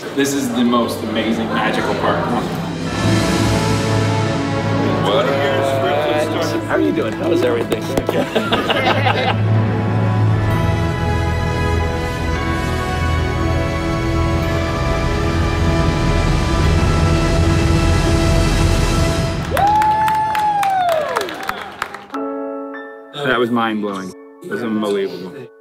This is the most amazing, magical part. What? How are you doing? How is everything? That was mind-blowing. It was unbelievable.